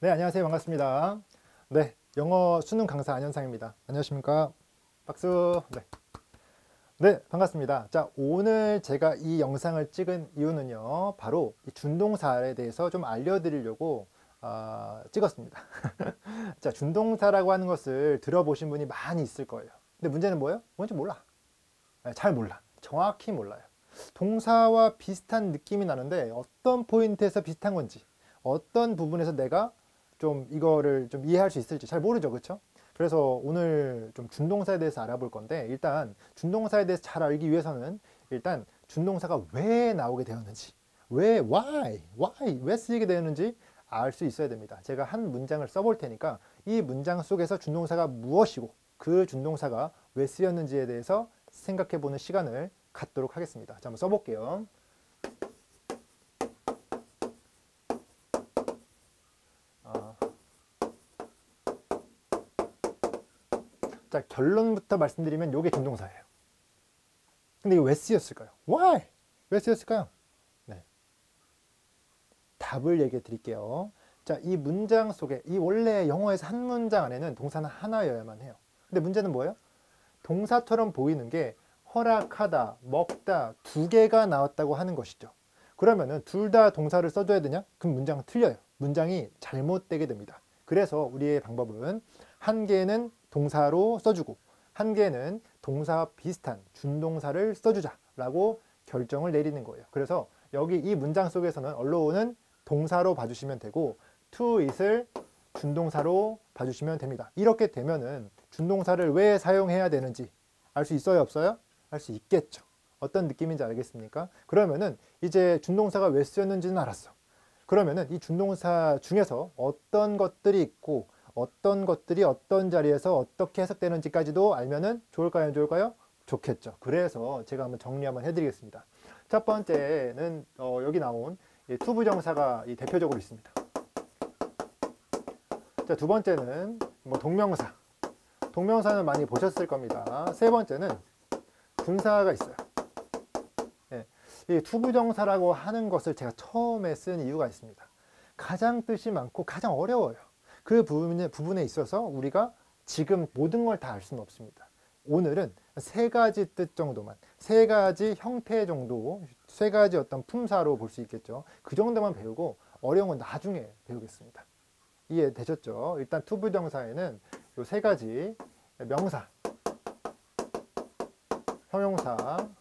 네, 안녕하세요. 반갑습니다. 네, 영어 수능 강사 안현상입니다. 안녕하십니까? 박수. 네. 네, 반갑습니다. 자, 오늘 제가 이 영상을 찍은 이유는요, 바로 이 준동사에 대해서 좀 알려드리려고 찍었습니다. 자, 준동사라고 하는 것을 들어보신 분이 많이 있을 거예요. 근데 문제는 뭐예요? 뭔지 몰라. 네, 잘 몰라. 정확히 몰라요. 동사와 비슷한 느낌이 나는데 어떤 포인트에서 비슷한 건지, 어떤 부분에서 내가 좀 이거를 좀 이해할 수 있을지 잘 모르죠, 그렇죠? 그래서 오늘 좀 준동사에 대해서 알아볼 건데, 일단 준동사에 대해서 잘 알기 위해서는 일단 준동사가 왜 나오게 되었는지, 왜 쓰이게 되었는지 알 수 있어야 됩니다. 제가 한 문장을 써볼 테니까 이 문장 속에서 준동사가 무엇이고 그 준동사가 왜 쓰였는지에 대해서 생각해 보는 시간을 갖도록 하겠습니다. 자, 한번 써볼게요. 자, 결론부터 말씀드리면 이게 준동사예요. 근데 이거 왜 쓰였을까요? Why? 왜 쓰였을까요? 네. 답을 얘기해 드릴게요. 자, 이 문장 속에, 이 원래 영어에서 한 문장 안에는 동사는 하나여야만 해요. 근데 문제는 뭐예요? 동사처럼 보이는 게 허락하다, 먹다 두 개가 나왔다고 하는 것이죠. 그러면은 둘 다 동사를 써줘야 되냐? 그럼 문장은 틀려요. 문장이 잘못되게 됩니다. 그래서 우리의 방법은 한 개는 동사로 써주고 한 개는 동사와 비슷한 준동사를 써주자라고 결정을 내리는 거예요. 그래서 여기 이 문장 속에서는 언론은 동사로 봐주시면 되고 to it을 준동사로 봐주시면 됩니다. 이렇게 되면은 준동사를 왜 사용해야 되는지 알 수 있어요, 없어요? 알 수 있겠죠. 어떤 느낌인지 알겠습니까? 그러면은 이제 준동사가 왜 쓰였는지는 알았어. 그러면은 이 준동사 중에서 어떤 것들이 있고 어떤 것들이 어떤 자리에서 어떻게 해석되는지까지도 알면은 좋을까요, 안 좋을까요? 좋겠죠. 그래서 제가 한번 정리 한번 해드리겠습니다. 첫 번째는 여기 나온 투부정사가 대표적으로 있습니다. 자, 두 번째는 뭐 동명사. 동명사는 많이 보셨을 겁니다. 세 번째는 분사가 있어요. 예, 이 투부정사라고 하는 것을 제가 처음에 쓴 이유가 있습니다. 가장 뜻이 많고 가장 어려워요. 그 부분에 있어서 우리가 지금 모든 걸 다 알 수는 없습니다. 오늘은 세 가지 뜻 정도만, 세 가지 형태 정도, 세 가지 어떤 품사로 볼 수 있겠죠. 그 정도만 배우고 어려운 건 나중에 배우겠습니다. 이해되셨죠? 일단 투부정사에는 이 세 가지 명사, 형용사,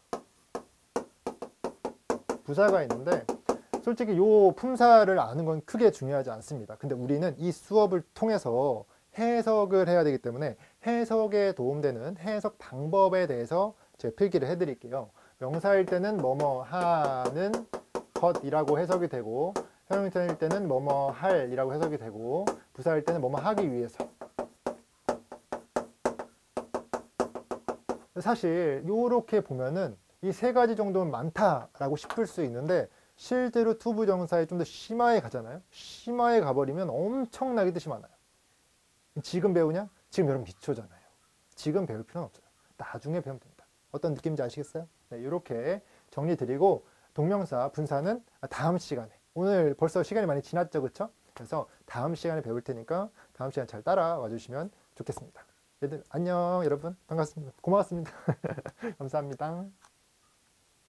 부사가 있는데 솔직히 이 품사를 아는 건 크게 중요하지 않습니다. 근데 우리는 이 수업을 통해서 해석을 해야 되기 때문에 해석에 도움되는 해석 방법에 대해서 제가 필기를 해드릴게요. 명사일 때는 뭐뭐 하는 것이라고 해석이 되고 형용사일 때는 뭐뭐 할이라고 해석이 되고 부사일 때는 뭐뭐 하기 위해서. 사실 이렇게 보면은 이 세 가지 정도는 많다라고 싶을 수 있는데 실제로 투부정사에 좀 더 심화에 가잖아요. 심화에 가버리면 엄청나게 뜻이 많아요. 지금 배우냐? 지금 여러분 기초잖아요. 지금 배울 필요는 없어요. 나중에 배우면 됩니다. 어떤 느낌인지 아시겠어요? 네, 이렇게 정리 드리고 동명사, 분사는 다음 시간에, 오늘 벌써 시간이 많이 지났죠, 그렇죠? 그래서 다음 시간에 배울 테니까 다음 시간 잘 따라와 주시면 좋겠습니다. 얘들 안녕 여러분, 반갑습니다. 고맙습니다. 감사합니다.